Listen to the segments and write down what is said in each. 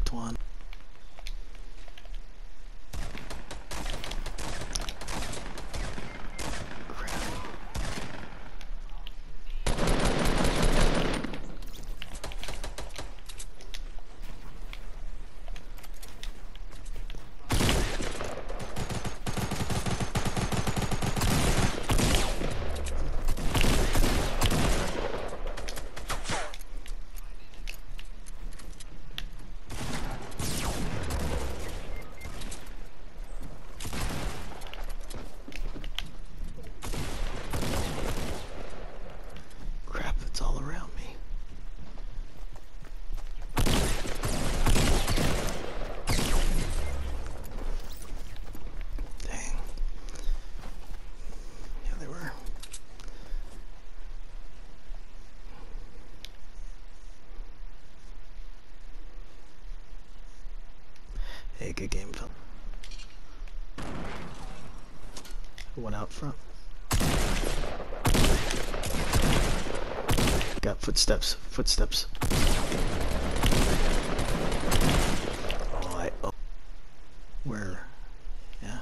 knocked one. It's all around me. Dang. Yeah, they were. Hey, good game, Phil. One out front. Got footsteps. Oh, where? Yeah.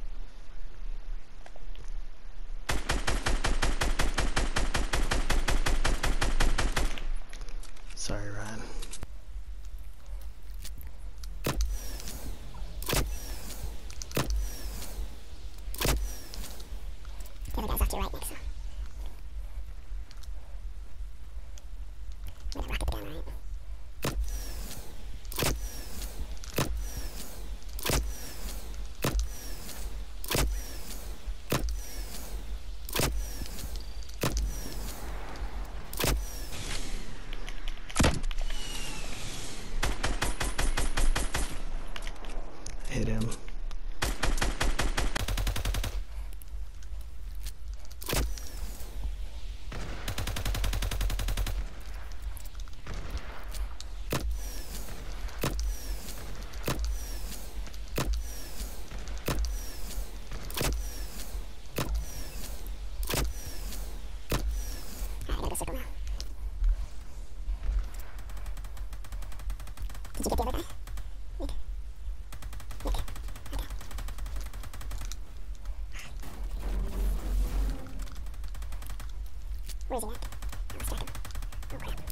Sorry, Ryan. The other guy's off to your right, Nick, so. I'm gonna rocket the gun, right? Hit him. Alright, I gotta go circle now. Did you get the other guy? Nick? Okay. Where is he at? I lost track of him. Oh crap.